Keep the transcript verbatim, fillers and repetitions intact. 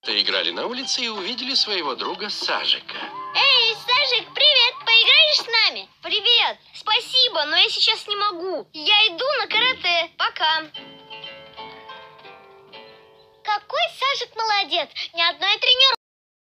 Играли на улице и увидели своего друга Сажика. Эй, Сажик, привет! Поиграешь с нами? Привет! Спасибо, но я сейчас не могу. Я иду на карате. Пока. Какой Сажик молодец! Ни одной тренировки.